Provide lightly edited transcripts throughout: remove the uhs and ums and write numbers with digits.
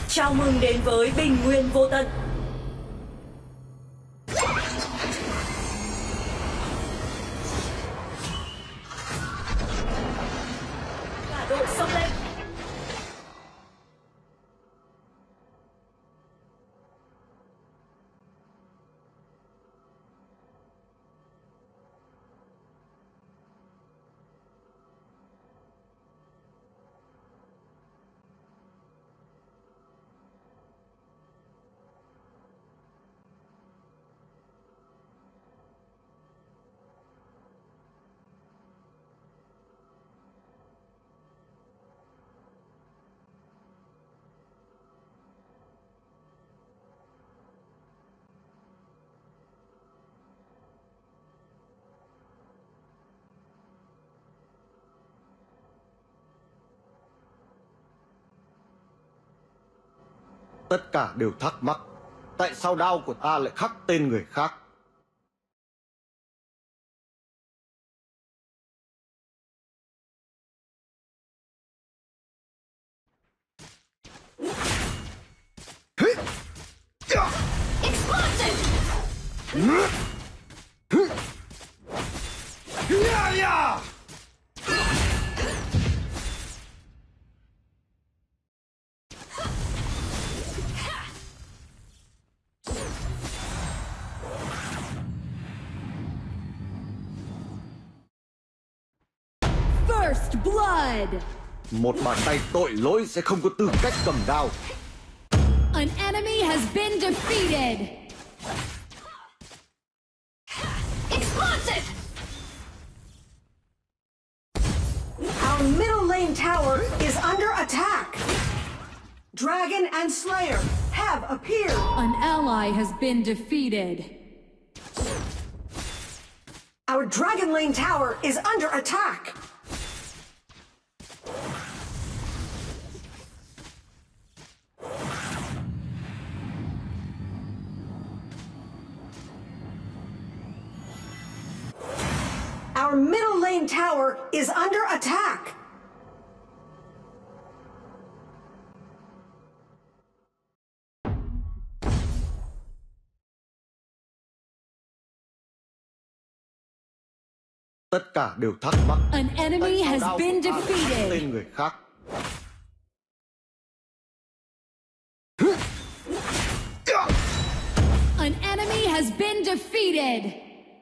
Chào mừng đến với Bình Nguyên Vô Tận. Cả đội xông lên. Tất cả đều thắc mắc, tại sao đao của ta lại khắc tên người khác? First blood. Một bàn tay tội lỗi sẽ không có tư cách cầm đao. An enemy has been defeated. Explosive! Our middle lane tower is under attack. Dragon and Slayer have appeared. An ally has been defeated. Our Dragon Lane tower is under attack. Our middle lane tower is under attack. Tất cả đều thắc mắc. An enemy has been khắc defeated. tên người khác. An enemy has been defeated.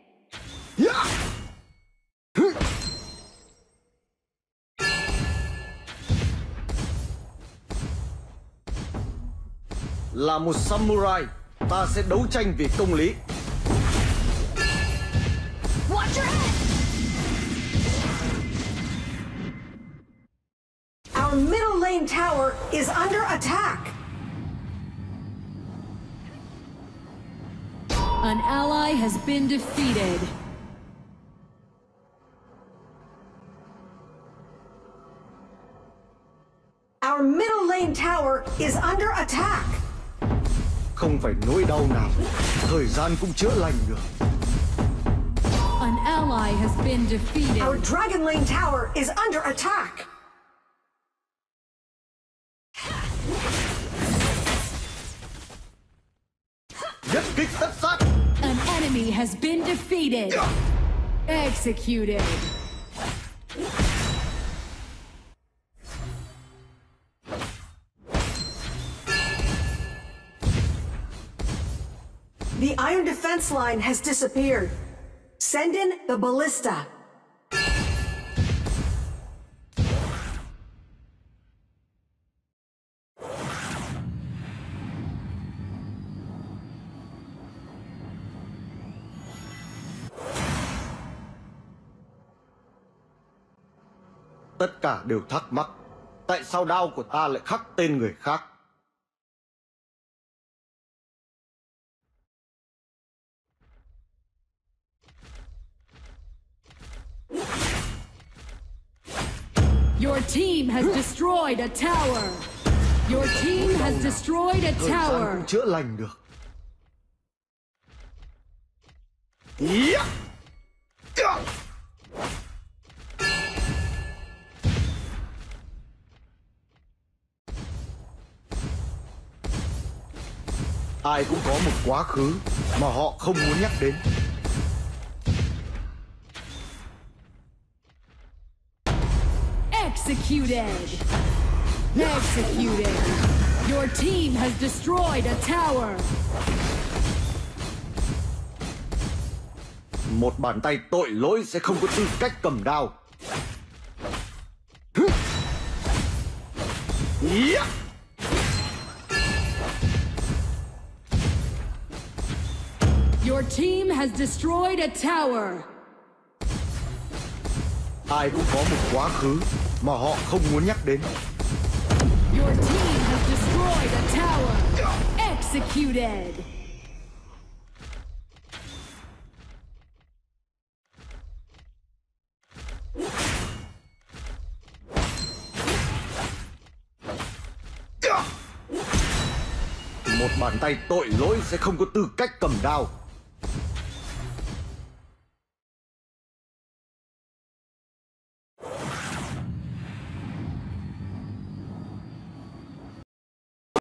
Là một samurai, ta sẽ đấu tranh vì công lý. Watch your head! Our middle lane tower is under attack. An ally has been defeated. Our middle lane tower is under attack. Không phải nỗi đau nào, thời gian cũng chữa lành được. An ally has been defeated. Our Dragon Lane tower is under attack. Nhất kích tất sát. An enemy has been defeated. Executed. The iron defense line has disappeared. Send in the ballista. Tất cả đều thắc mắc, tại sao đao của ta lại khắc tên người khác? Your team has destroyed a tower. Your team has destroyed a Thời gian tower. cũng chữa lành được. Ai cũng có một quá khứ mà họ không muốn nhắc đến. Executed! Executed! Your team has destroyed a tower! Một bàn tay tội lỗi sẽ không có tư cách cầm đao. Your team has destroyed a tower! Ai cũng có một quá khứ mà họ không muốn nhắc đến. Your team has destroyed a tower! Executed! Một bàn tay tội lỗi sẽ không có tư cách cầm đao.